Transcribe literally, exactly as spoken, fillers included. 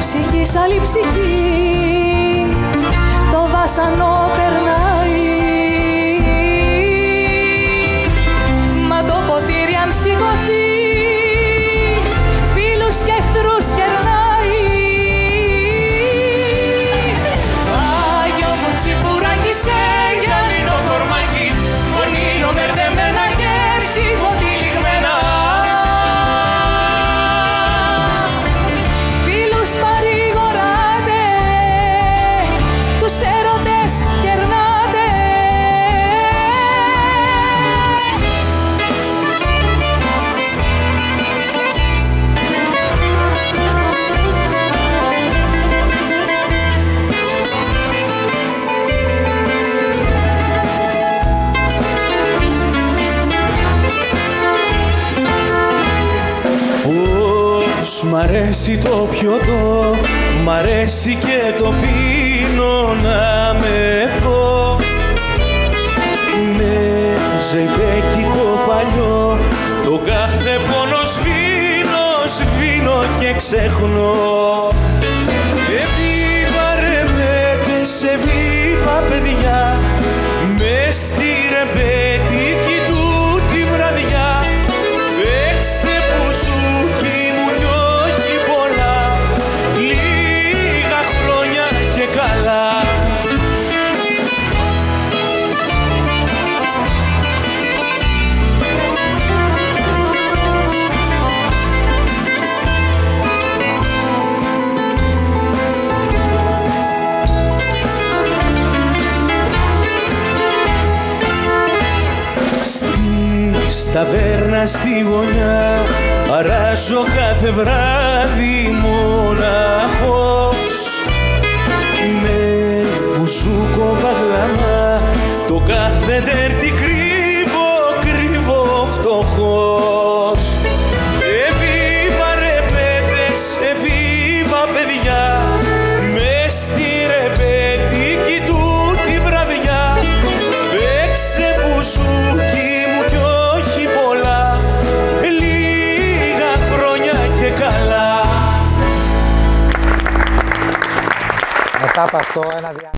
ψυχή σ' άλλη ψυχή, το βάσανο περνάει. Μα το ποτήρι αν σηκωθεί, φίλους και εχθρούς κερνάει. Άγιο μου τσιπουράκι σε γυαλινό κορμάκι, ονείρο μπερδεμένα και ψυχοτυλιγμένα. Φίλους παρηγοράτε, τους έρωτες κερνάτε. Μ' αρέσει το πιωτό, μ' αρέσει και το πίνω να μεθώ. Με ζεϊμπέκικο παλιό, το κάθε πόνο σβήνω, σβήνω και ξεχνώ. Εβίβα ρε πέτες, εβίβα παιδιά, μες στη ρεμπέτικη του τη βραδιά. Παίξε μπουζούκι μου κι όχι πολλά, λίγα χρόνια και καλά. Ταβέρνα στη γωνιά, αράζω κάθε βράδυ μοναχός. Με μπουζούκο παγλαμά, το κάθε ντέρτι κρύβω, κρύβω φτωχός. Εβίβα ρε πέτες, εβίβα παιδιά, μες στη ρεμπέτικη του τη βραδιά. Παίξε μπουζούκι μου κι όχι πολλά, λίγα χρόνια και καλά. Μετά από αυτό ένα δια...